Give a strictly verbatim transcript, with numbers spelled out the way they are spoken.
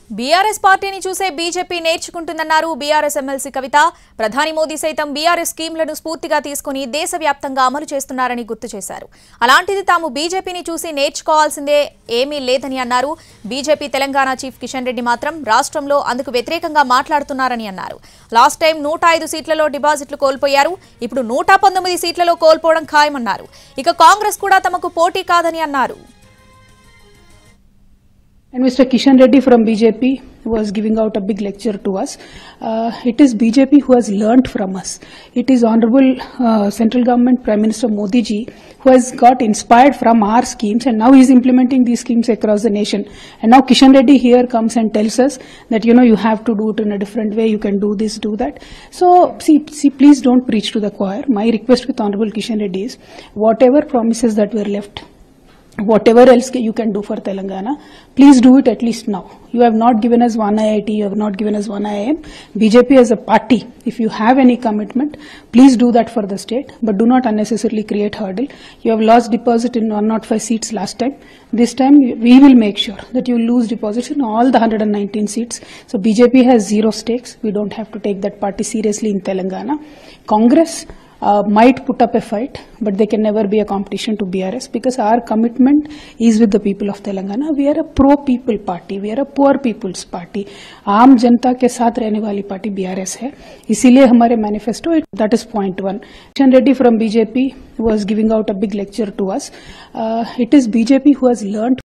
BRS పార్టీని చూసే BJP నేర్చుకుంటుందన్నారు బీఆర్ఎస్ ఎమ్మెల్సీ కవిత. ప్రధాని మోదీ సైతం బీఆర్ఎస్ స్కీమ్లను స్ఫూర్తిగా తీసుకుని దేశవ్యాప్తంగా అమలు చేస్తున్నారని గుర్తు చేశారు. అలాంటిది తాము బీజేపీని చూసి నేర్చుకోవాల్సిందే ఏమీ లేదని అన్నారు. బీజేపీ తెలంగాణ చీఫ్ కిషన్ రెడ్డి మాత్రం రాష్ట్రంలో అందుకు వ్యతిరేకంగా మాట్లాడుతున్నారని అన్నారు. లాస్ట్ టైం నూట ఐదు సీట్లలో డిపాజిట్లు కోల్పోయారు, ఇప్పుడు నూట పంతొమ్మిది సీట్లలో కోల్పోవడం ఖాయమన్నారు. ఇక కాంగ్రెస్ కూడా తమకు పోటీ కాదని అన్నారు. And Mister Kishan Reddy from B J P was giving out a big lecture to us. Uh, it is B J P who has learnt from us. It is Honorable uh, Central Government Prime Minister Modi ji who has got inspired from our schemes, and now he is implementing these schemes across the nation. And now Kishan Reddy here comes and tells us that, you know, you have to do it in a different way, you can do this, do that. So, see, see, please don't preach to the choir. My request with Honorable Kishan Reddy is, whatever promises that were left, whatever else you can do for Telangana, please do it at least now. You have not given us one I I T, you have not given us one I I M. B J P as a party, if you have any commitment, please do that for the state, but do not unnecessarily create hurdle. You have lost deposit in one hundred five seats last time. This time, we will make sure that you lose deposits in all the one hundred nineteen seats. So B J P has zero stakes. We don't have to take that party seriously in Telangana. Congress Uh, might put up a fight, but they can never be a competition to B R S, because our commitment is with the people of Telangana. We are a pro-people party, we are a poor people's party. आम जनता के साथ रहने वाली party B R S है, इसीलिए हमारे manifesto, that is point one. Kishan Reddy from B J P was giving out a big lecture to us. Uh, it is B J P who has learnt